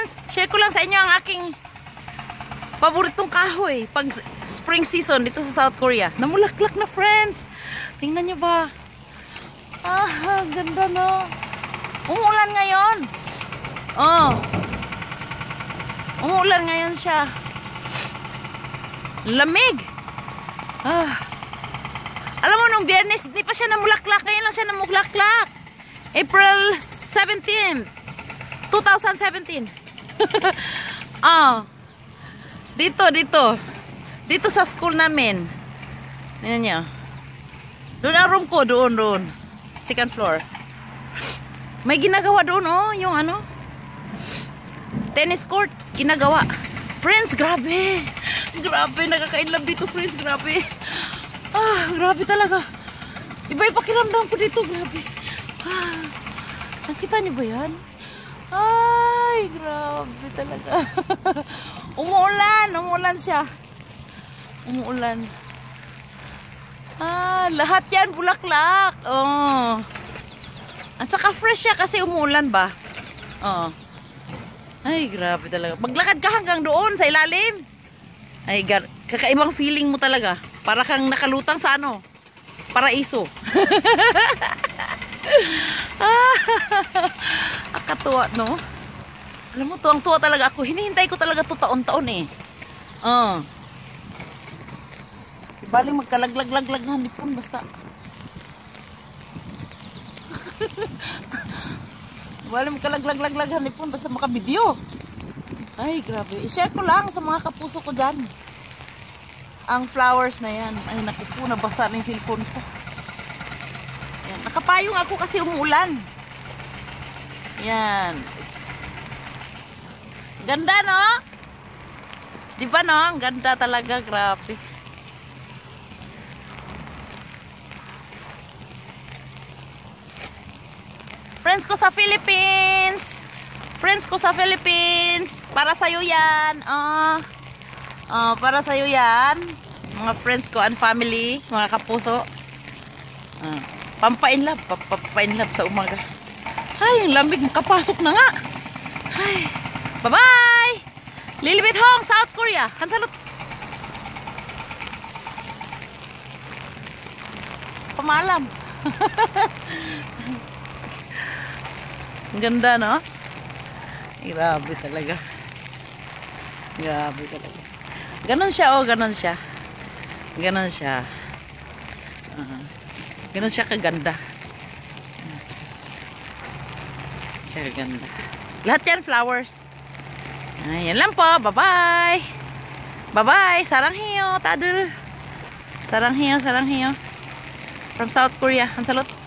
friends, share ko lang sa inyo ang aking paboritong kahoy pag spring season dito sa South Korea. Namulaklak na, friends. Tingnan nyo ba? Ah, ganda no. Umuulan ngayon. Oh. Umuulan ngayon siya. Lamig. Ah. Alam mo, nung Biyernes, hindi pa siya namulaklak. Ngayon lang siya namulaklak. April 17, 2017. Oh. Dito sa school namin. Tingnan nyo. Doon ang room ko, doon. Second floor. May ginagawa doon, oh, yung ano, tennis court, ginagawa. Friends, grabe. Grabe, nakaka-inlove dito, friends, grabe. Ah, grabe talaga. Iba yung pakiramdam ko dito, grabe. Ah, nakita niyo ba yan? Ay, grabe talaga. Umuulan siya. Umuulan. Ah, lahat yan bulaklak. Oh. At saka fresh siya kasi umuulan ba? Oh. Ay, grabe talaga. Maglakad ka hanggang doon sa ilalim. Ay, kakaibang feeling mo talaga. Para kang nakalutang sa ano? Paraiso. Akatuwa, no? Alam mo, tuwang-tuwa talaga ako. Hinihintay ko talaga to taon-taon eh. Oh. Baling magkalaglag-laglag na nipon basta. Baling magkalaglag-laglag na nipon basta makabideo. Ay, grabe. I-share ko lang sa mga kapuso ko dyan. Ang flowers na yan. Ay, naku po, nabasa na yung cellphone ko. Yan. Nakapayong ako kasi umuulan. Yan. Ganda, no? Di ba, no? Ang ganda talaga. Grabe. Friends ko sa Philippines. Friends ko sa Philippines. Para sa'yo yan. Para sa'yo yan. Mga friends ko and family. Mga kapuso. Pampainlove. Pampainlove sa umaga. Ay, ang lamig. Makapasok na nga. Ay. Bye-bye. Lilibit Hong, South Korea. Hansalot. Pamalam. Ang ganda, no? Grabe talaga. Grabe talaga. Ganon siya, oh. Ganon siya. Ganon siya. Ganon siya kaganda. Siya kaganda. Lahat yan flowers. Ayan lang po. Bye-bye. Bye-bye. Sarangheyo. Tadul. Sarangheyo. From South Korea. Ang salot.